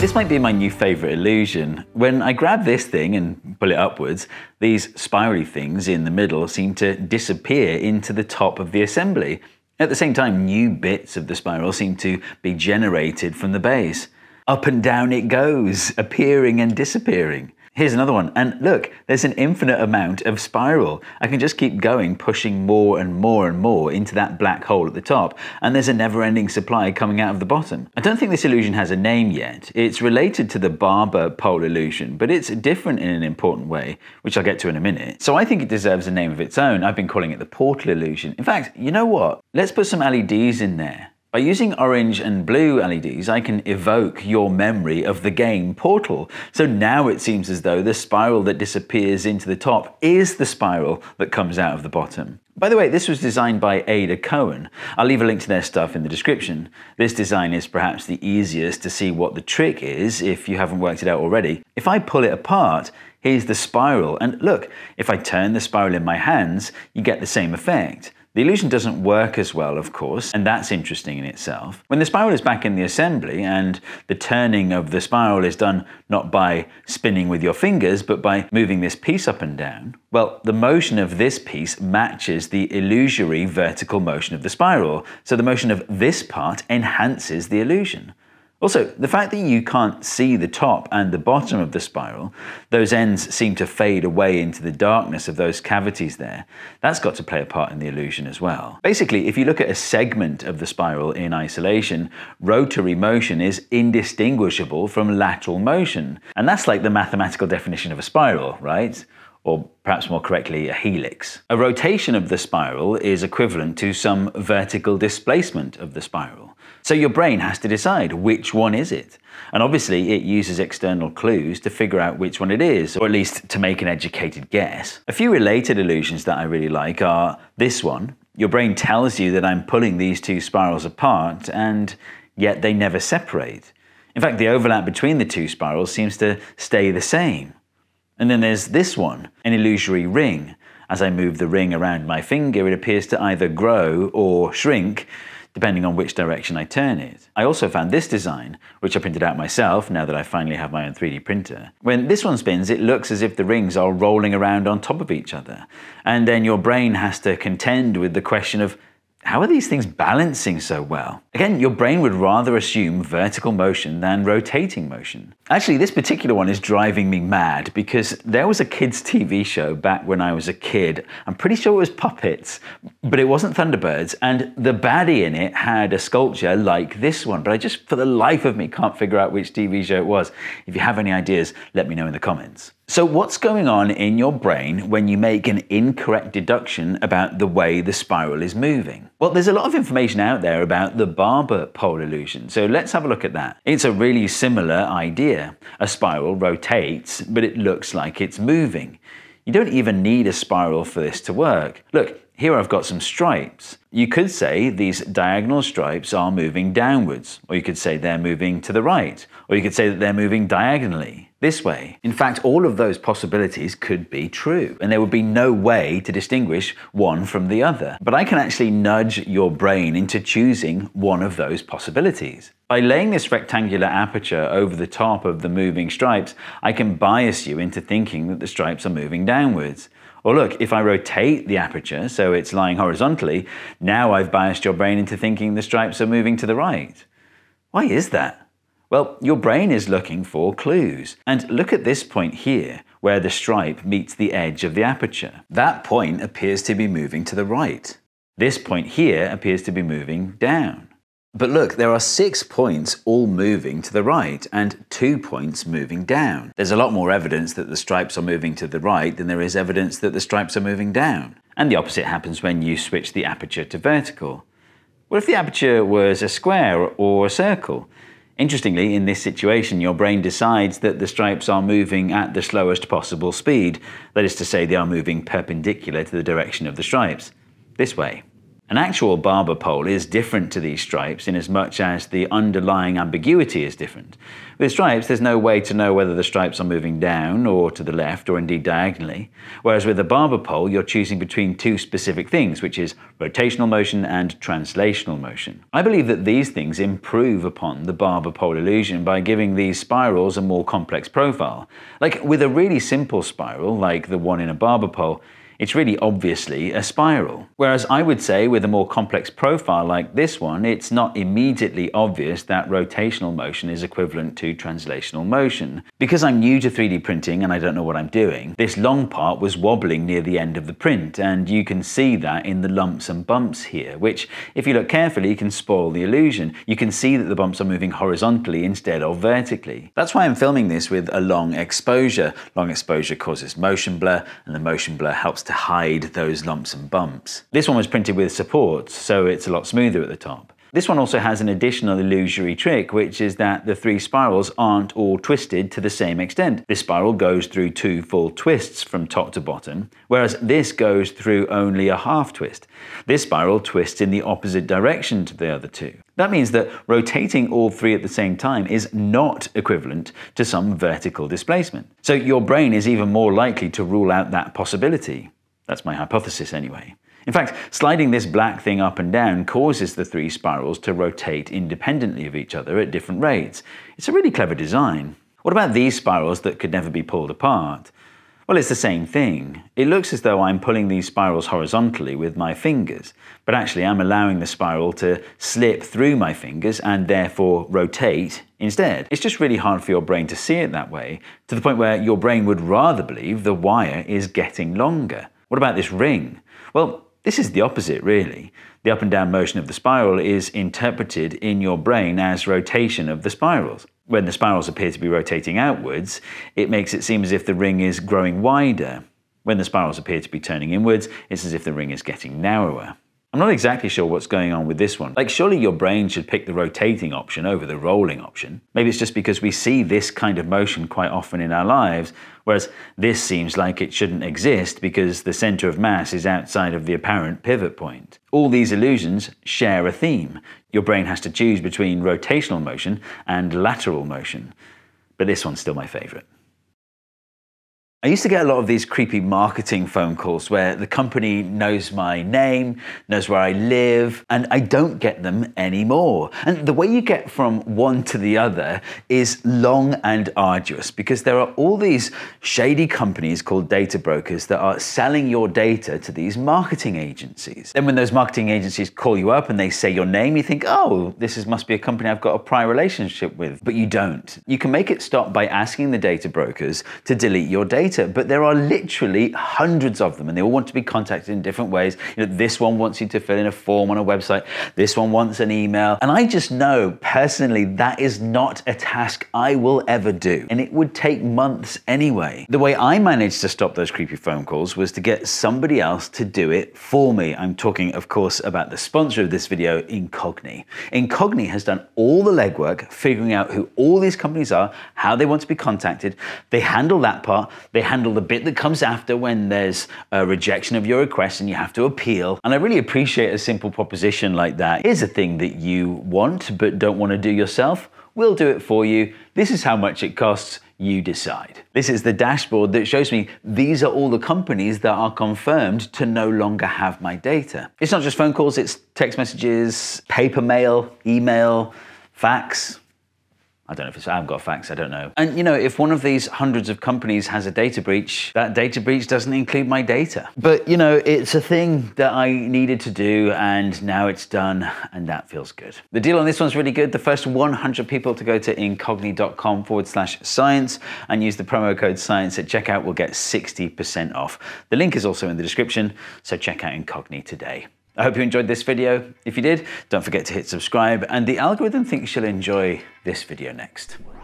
This might be my new favorite illusion. When I grab this thing and pull it upwards, these spirally things in the middle seem to disappear into the top of the assembly. At the same time, new bits of the spiral seem to be generated from the base. Up and down it goes, appearing and disappearing. Here's another one, and look, there's an infinite amount of spiral. I can just keep going, pushing more and more and more into that black hole at the top, and there's a never-ending supply coming out of the bottom. I don't think this illusion has a name yet. It's related to the barber pole illusion, but it's different in an important way, which I'll get to in a minute. So I think it deserves a name of its own. I've been calling it the portal illusion. In fact, you know what? Let's put some LEDs in there. By using orange and blue LEDs, I can evoke your memory of the game Portal. So now it seems as though the spiral that disappears into the top is the spiral that comes out of the bottom. By the way, this was designed by Cohen. I'll leave a link to their stuff in the description. This design is perhaps the easiest to see what the trick is if you haven't worked it out already. If I pull it apart, here's the spiral, and look, if I turn the spiral in my hands, you get the same effect. The illusion doesn't work as well, of course, and that's interesting in itself. When the spiral is back in the assembly and the turning of the spiral is done not by spinning with your fingers, but by moving this piece up and down, well, the motion of this piece matches the illusory vertical motion of the spiral, so the motion of this part enhances the illusion. Also, the fact that you can't see the top and the bottom of the spiral, those ends seem to fade away into the darkness of those cavities there, that's got to play a part in the illusion as well. Basically, if you look at a segment of the spiral in isolation, rotary motion is indistinguishable from lateral motion. And that's like the mathematical definition of a spiral, right? Or perhaps more correctly, a helix. A rotation of the spiral is equivalent to some vertical displacement of the spiral. So your brain has to decide which one is it. And obviously it uses external clues to figure out which one it is, or at least to make an educated guess. A few related illusions that I really like are this one. Your brain tells you that I'm pulling these two spirals apart, and yet they never separate. In fact, the overlap between the two spirals seems to stay the same. And then there's this one, an illusory ring. As I move the ring around my finger, it appears to either grow or shrink, depending on which direction I turn it. I also found this design, which I printed out myself now that I finally have my own 3D printer. When this one spins, it looks as if the rings are rolling around on top of each other. And then your brain has to contend with the question of, how are these things balancing so well? Again, your brain would rather assume vertical motion than rotating motion. Actually, this particular one is driving me mad because there was a kids' TV show back when I was a kid. I'm pretty sure it was Puppets, but it wasn't Thunderbirds, and the baddie in it had a sculpture like this one, but I just, for the life of me, can't figure out which TV show it was. If you have any ideas, let me know in the comments. So what's going on in your brain when you make an incorrect deduction about the way the spiral is moving? Well, there's a lot of information out there about the barber pole illusion, so let's have a look at that. It's a really similar idea. A spiral rotates, but it looks like it's moving. You don't even need a spiral for this to work. Look, here I've got some stripes. You could say these diagonal stripes are moving downwards, or you could say they're moving to the right, or you could say that they're moving diagonally, this way. In fact, all of those possibilities could be true, and there would be no way to distinguish one from the other. But I can actually nudge your brain into choosing one of those possibilities. By laying this rectangular aperture over the top of the moving stripes, I can bias you into thinking that the stripes are moving downwards. Or look, if I rotate the aperture so it's lying horizontally, now I've biased your brain into thinking the stripes are moving to the right. Why is that? Well, your brain is looking for clues. And look at this point here, where the stripe meets the edge of the aperture. That point appears to be moving to the right. This point here appears to be moving down. But look, there are 6 points all moving to the right and 2 points moving down. There's a lot more evidence that the stripes are moving to the right than there is evidence that the stripes are moving down. And the opposite happens when you switch the aperture to vertical. What if the aperture was a square or a circle? Interestingly, in this situation, your brain decides that the stripes are moving at the slowest possible speed. That is to say, they are moving perpendicular to the direction of the stripes. This way. An actual barber pole is different to these stripes in as much as the underlying ambiguity is different. With stripes, there's no way to know whether the stripes are moving down or to the left or indeed diagonally, whereas with a barber pole, you're choosing between two specific things, which is rotational motion and translational motion. I believe that these things improve upon the barber pole illusion by giving these spirals a more complex profile. Like with a really simple spiral, like the one in a barber pole, it's really obviously a spiral. Whereas I would say with a more complex profile like this one, it's not immediately obvious that rotational motion is equivalent to translational motion. Because I'm new to 3D printing and I don't know what I'm doing, this long part was wobbling near the end of the print, and you can see that in the lumps and bumps here, which if you look carefully can spoil the illusion. You can see that the bumps are moving horizontally instead of vertically. That's why I'm filming this with a long exposure. Long exposure causes motion blur, and the motion blur helps to hide those lumps and bumps. This one was printed with supports, so it's a lot smoother at the top. This one also has an additional illusory trick, which is that the three spirals aren't all twisted to the same extent. This spiral goes through 2 full twists from top to bottom, whereas this goes through only a half twist. This spiral twists in the opposite direction to the other two. That means that rotating all 3 at the same time is not equivalent to some vertical displacement. So your brain is even more likely to rule out that possibility. That's my hypothesis anyway. In fact, sliding this black thing up and down causes the 3 spirals to rotate independently of each other at different rates. It's a really clever design. What about these spirals that could never be pulled apart? Well, it's the same thing. It looks as though I'm pulling these spirals horizontally with my fingers, but actually I'm allowing the spiral to slip through my fingers and therefore rotate instead. It's just really hard for your brain to see it that way, to the point where your brain would rather believe the wire is getting longer. What about this ring? Well, this is the opposite, really. The up and down motion of the spiral is interpreted in your brain as rotation of the spirals. When the spirals appear to be rotating outwards, it makes it seem as if the ring is growing wider. When the spirals appear to be turning inwards, it's as if the ring is getting narrower. I'm not exactly sure what's going on with this one. Like, surely your brain should pick the rotating option over the rolling option. Maybe it's just because we see this kind of motion quite often in our lives, whereas this seems like it shouldn't exist because the center of mass is outside of the apparent pivot point. All these illusions share a theme. Your brain has to choose between rotational motion and lateral motion. But this one's still my favorite. I used to get a lot of these creepy marketing phone calls where the company knows my name, knows where I live, and I don't get them anymore. And the way you get from one to the other is long and arduous because there are all these shady companies called data brokers that are selling your data to these marketing agencies. Then when those marketing agencies call you up and they say your name, you think, oh, must be a company I've got a prior relationship with. But you don't. You can make it stop by asking the data brokers to delete your data. But there are literally hundreds of them and they all want to be contacted in different ways. This one wants you to fill in a form on a website. This one wants an email. And I just know personally that is not a task I will ever do. And it would take months anyway. The way I managed to stop those creepy phone calls was to get somebody else to do it for me. I'm talking, of course, about the sponsor of this video, Cocke. Cocke has done all the legwork, figuring out who all these companies are, how they want to be contacted. They handle that part. They handle the bit that comes after when there's a rejection of your request and you have to appeal. And I really appreciate a simple proposition like that. Here's a thing that you want but don't want to do yourself. We'll do it for you. This is how much it costs. You decide. This is the dashboard that shows me these are all the companies that are confirmed to no longer have my data. It's not just phone calls, it's text messages, paper mail, email, fax. I don't know if I've got fax, I don't know. And if one of these hundreds of companies has a data breach, that data breach doesn't include my data. But it's a thing that I needed to do and now it's done and that feels good. The deal on this one's really good. The first 100 people to go to incogni.com/science and use the promo code science at checkout will get 60% off. The link is also in the description, so check out Cocke today. I hope you enjoyed this video. If you did, don't forget to hit subscribe, and the algorithm thinks you'll enjoy this video next.